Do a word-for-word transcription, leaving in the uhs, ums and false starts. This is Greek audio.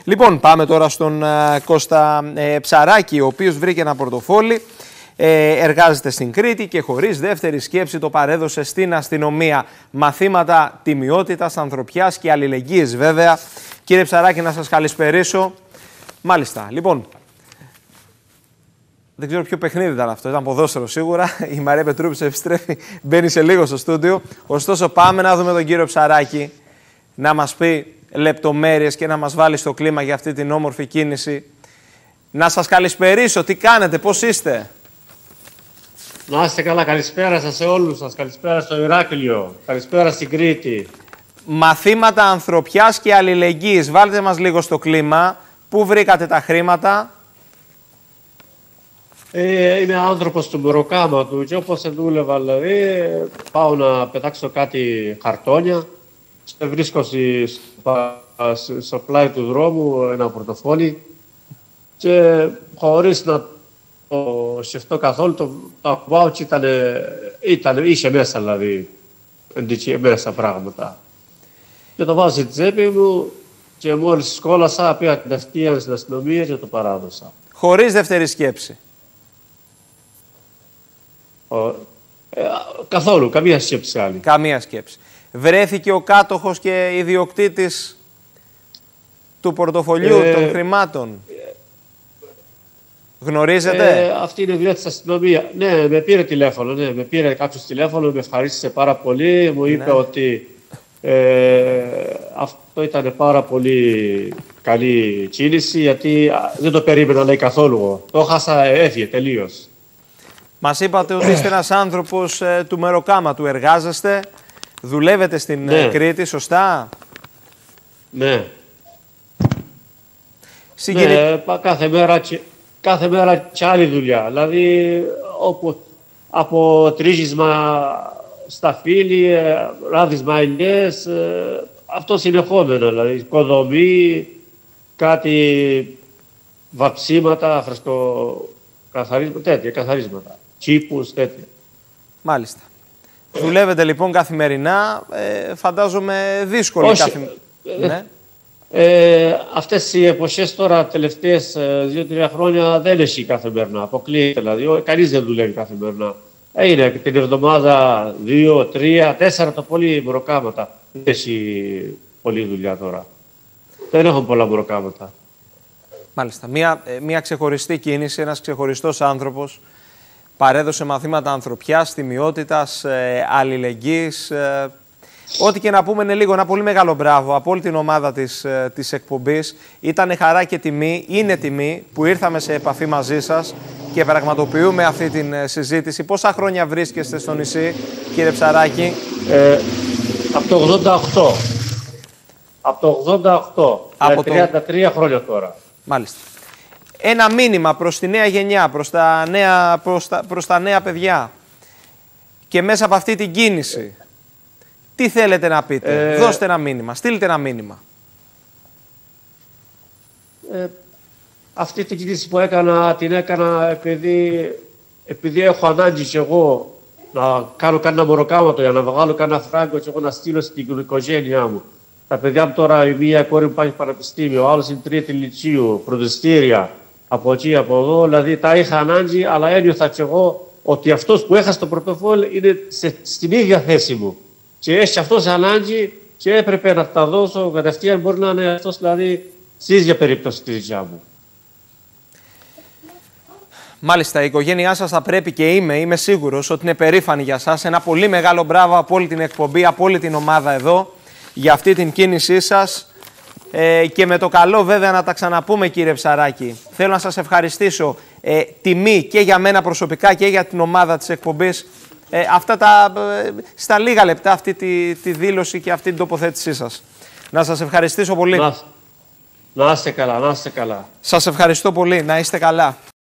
Λοιπόν, πάμε τώρα στον uh, Κώστα ε, Ψαράκη, ο οποίος βρήκε ένα πορτοφόλι, ε, εργάζεται στην Κρήτη και χωρίς δεύτερη σκέψη το παρέδωσε στην αστυνομία. Μαθήματα τιμιότητας, ανθρωπιάς και αλληλεγγύης βέβαια. Κύριε Ψαράκη, να σας καλησπερίσω. Μάλιστα, λοιπόν, δεν ξέρω ποιο παιχνίδι ήταν αυτό, ήταν ποδόσφαιρο σίγουρα. Η Μαρία Πετρούπης επιστρέφει, μπαίνει σε λίγο στο στούντιο. Ωστόσο, πάμε να δούμε τον κύριο Ψαράκη να μας πει λεπτομέρειες και να μας βάλει στο κλίμα για αυτή την όμορφη κίνηση. Να σας καλησπερίσω, τι κάνετε, πώς είστε? Να είστε καλά, καλησπέρα σας σε όλους σας, καλησπέρα στο Ηράκλειο, καλησπέρα στην Κρήτη. Μαθήματα ανθρωπιάς και αλληλεγγύης, βάλτε μας λίγο στο κλίμα. Πού βρήκατε τα χρήματα? Ε, είμαι άνθρωπος του μεροκάματου και όπως δούλευα, δηλαδή, πάω να πετάξω κάτι χαρτόνια. Βρίσκω στο πλάι του δρόμου ένα πορτοφόλι και χωρίς να το σκεφτώ καθόλου, το, το ακουμπάω και ήταν, ήταν, είχε μέσα, δηλαδή, μέσα πράγματα. Και το βάζω στη τσέπη μου και μόλις σκόλασα, πήγα κατευθείαν στην αστυνομία και το παράδοσα. Χωρίς δεύτερη σκέψη? Ο, ε, καθόλου, καμία σκέψη άλλη. Καμία σκέψη. Βρέθηκε ο κάτοχος και ιδιοκτήτης του πορτοφολιού, ε, των χρημάτων? Γνωρίζετε? Ε, αυτή είναι η δουλειά της αστυνομίας. Ναι, με πήρε τηλέφωνο, ναι, με πήρε κάποιος τηλέφωνο, με ευχαρίστησε πάρα πολύ. Μου είπε, ναι, ότι ε, αυτό ήταν πάρα πολύ καλή κίνηση, γιατί δεν το περίμενα, λέει, καθόλου. Το χάσα, έφυγε τελείως. Μας είπατε ότι είστε ένας άνθρωπος ε, του μεροκάματου, εργάζεστε, δουλεύετε στην, ναι, Κρήτη, σωστά? Ναι. Συγκεκρι... Ναι, κάθε μέρα, κάθε μέρα και άλλη δουλειά. Δηλαδή, όπου, από τρίζισμα στα φύλλη, ράδισμα ελιές, αυτό συνεχόμενο. Δηλαδή, οικοδομή, κάτι βαψίματα, φρεσκοκαθαρίσματα, τέτοια καθαρίσματα. Τσίπους, τέτοια. Μάλιστα. Δουλεύετε λοιπόν καθημερινά, ε, φαντάζομαι δύσκολη καθημερινά. Ναι. Ε, αυτές οι εποχές τώρα, τελευταίες δύο τρία χρόνια, δεν έχει καθημερινά. Αποκλείεται, δηλαδή, κανείς δεν δουλεύει καθημερινά. Είναι την εβδομάδα δύο, τρία, τέσσερα το πολύ μεροκάματα. Δεν έχει πολλή δουλειά τώρα. Δεν έχουν πολλά μεροκάματα. Μάλιστα. Μία, μία ξεχωριστή κίνηση, ένας ξεχωριστός άνθρωπος. Παρέδωσε μαθήματα ανθρωπιάς, τιμιότητας, ε, αλληλεγγύης. Ε, ό,τι και να πούμε είναι λίγο, ένα πολύ μεγάλο μπράβο από όλη την ομάδα της, ε, της εκπομπής. Ήταν χαρά και τιμή, είναι τιμή που ήρθαμε σε επαφή μαζί σας και πραγματοποιούμε αυτή την ε, συζήτηση. Πόσα χρόνια βρίσκεστε στο νησί, κύριε Ψαράκη? Ε, από το ογδόντα οκτώ. Από το ογδόντα οκτώ. Από τριάντα τρία το... χρόνια τώρα. Μάλιστα. Ένα μήνυμα προς τη νέα γενιά, προς τα νέα, προς τα, προς τα νέα παιδιά και μέσα από αυτή την κίνηση, τι θέλετε να πείτε? Ε, Δώστε ένα μήνυμα, στείλτε ένα μήνυμα. Ε, αυτή την κίνηση που έκανα, την έκανα επειδή, επειδή έχω ανάγκη και εγώ να κάνω κανένα μεροκάματο για να βγάλω κανένα φράγκο και εγώ να στείλω στην οικογένειά μου. Τα παιδιά μου τώρα, η μία κόρη μου πάει στο πανεπιστήμιο, ο άλλος είναι τρίτη λυκείου, φροντιστήρια, από εκεί, από εδώ. Δηλαδή τα είχα ανάγκη, αλλά ένιωθα και εγώ ότι αυτός που έχασε το πορτοφόλι είναι σε, στην ίδια θέση μου. Και έχει αυτός ανάγκη και έπρεπε να τα δώσω κατευθείαν. Μπορεί να είναι αυτός, δηλαδή, στη ίδια περίπτωση τη δικιά μου. Μάλιστα, η οικογένειά σας θα πρέπει και είμαι, είμαι σίγουρος ότι είναι περήφανη για σας. Ένα πολύ μεγάλο μπράβο από όλη την εκπομπή, από όλη την ομάδα εδώ, για αυτή την κίνησή σας. Ε, και με το καλό βέβαια να τα ξαναπούμε, κύριε Ψαράκη. Θέλω να σας ευχαριστήσω. Ε, τιμή και για μένα προσωπικά και για την ομάδα της εκπομπής. Ε, αυτά τα, ε, στα λίγα λεπτά αυτή τη, τη δήλωση και αυτή την τοποθέτησή σας. Να σας ευχαριστήσω πολύ. Να, να είστε καλά, να είστε καλά. Σας ευχαριστώ πολύ. Να είστε καλά.